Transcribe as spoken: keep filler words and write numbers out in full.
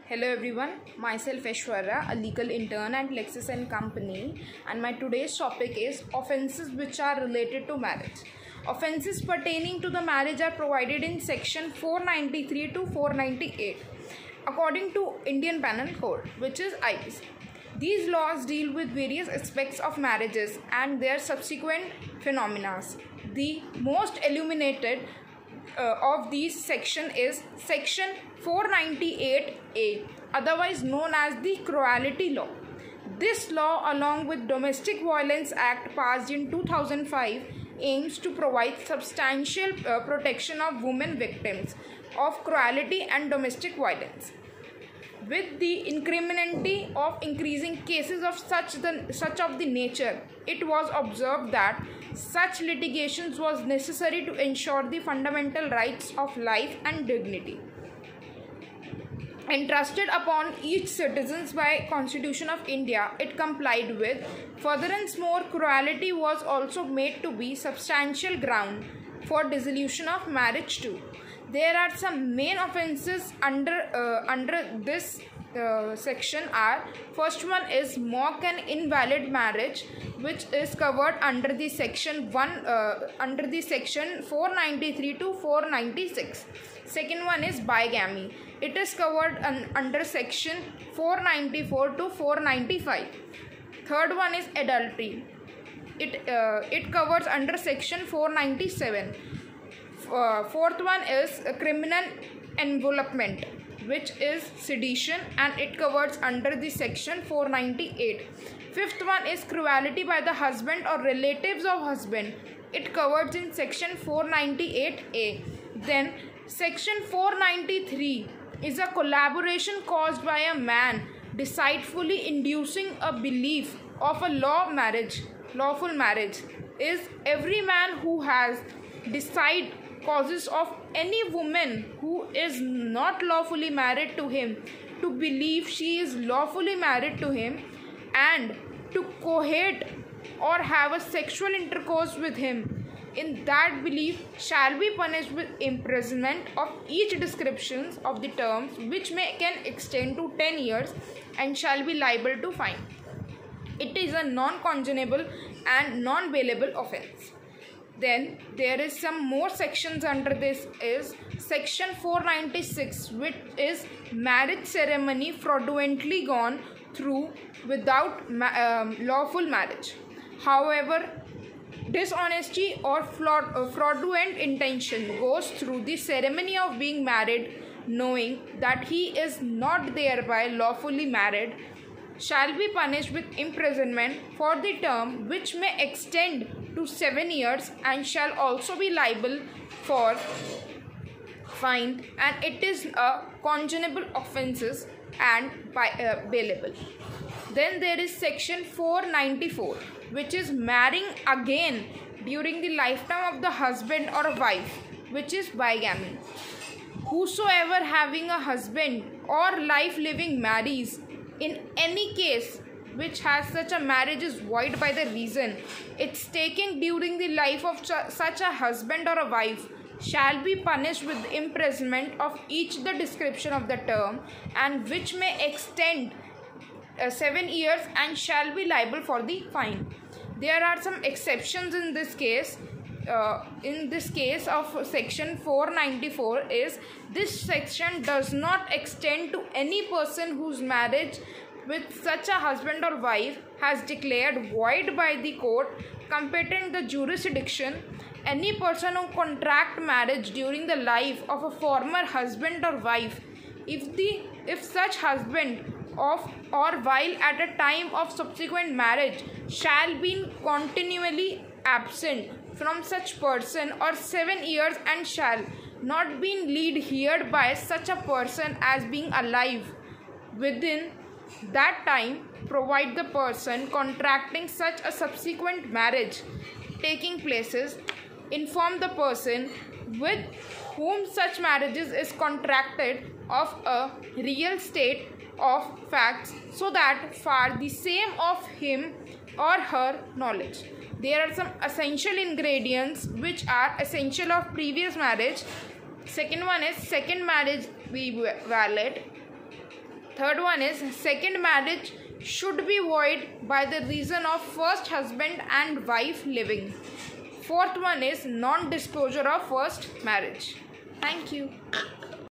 Hello everyone, myself Aishwarya, a legal intern at Lexis and Company, and my today's topic is offences which are related to marriage. Offences pertaining to the marriage are provided in section four ninety-three to four ninety-eight according to Indian Penal Code, which is I P C. These laws deal with various aspects of marriages and their subsequent phenomena. The most illuminated uh, of these section is section four ninety-eight A, otherwise known as the Cruelty Law. This law, along with Domestic Violence Act passed in two thousand five, aims to provide substantial uh, protection of women victims of cruelty and domestic violence. With the incrementality of increasing cases of such the such of the nature, it was observed that such litigations was necessary to ensure the fundamental rights of life and dignity entrusted upon each citizen by Constitution of India. It complied with. Furthermore, cruelty was also made to be substantial ground for dissolution of marriage too. There are some main offences under uh, under this uh, section are: first one is mock and invalid marriage, which is covered under the section one uh, under the section four ninety-three to four ninety-six. Second one is bigamy. It is covered un under section four ninety-four to four ninety-five. Third one is adultery. It uh, it covers under section four ninety-seven. Uh, fourth one is criminal envelopment, which is sedition, and it covers under the section four ninety-eight. Fifth one is cruelty by the husband or relatives of husband. It covers in section four ninety-eight A. Then section four ninety-three is a collaboration caused by a man deceitfully inducing a belief of a law marriage, lawful marriage. Is every man who has decide causes of any woman who is not lawfully married to him to believe she is lawfully married to him and to cohabit or have a sexual intercourse with him, in that belief shall be punished with imprisonment of each descriptions of the terms, which may can extend to ten years, and shall be liable to fine. It is a non-congeniable and non-bailable offence. Then there is some more sections under this is section four ninety-six, which is marriage ceremony fraudulently gone through without ma um, lawful marriage. However, dishonesty or fraud, uh, fraudulent intention goes through the ceremony of being married, knowing that he is not thereby lawfully married, shall be punished with imprisonment for the term, which may extend to seven years, and shall also be liable for fine, and it is a congeniable offences and by, uh, bailable. Then there is section four ninety-four, which is marrying again during the lifetime of the husband or wife, which is bigamy. Whosoever having a husband or life living marries, in any case which has such a marriage is void by the reason it's taken during the life of such a husband or a wife, shall be punished with imprisonment of each the description of the term, and which may extend uh, seven years, and shall be liable for the fine. There are some exceptions in this case. Uh, in this case of section four ninety-four is this section does not extend to any person whose marriage with such a husband or wife has declared void by the court competent the jurisdiction. Any person who contract marriage during the life of a former husband or wife, if the if such husband of or while at a time of subsequent marriage shall be continually absent from such person or seven years, and shall not be lead hereby such a person as being alive within that time, provide the person contracting such a subsequent marriage taking places, inform the person with whom such marriages is contracted of a real state of facts, so that far the same of him or her knowledge. There are some essential ingredients which are essential of previous marriage. Second one is second marriage be valid. Third one is second marriage should be void by the reason of first husband and wife living. Fourth one is non-disclosure of first marriage. Thank you.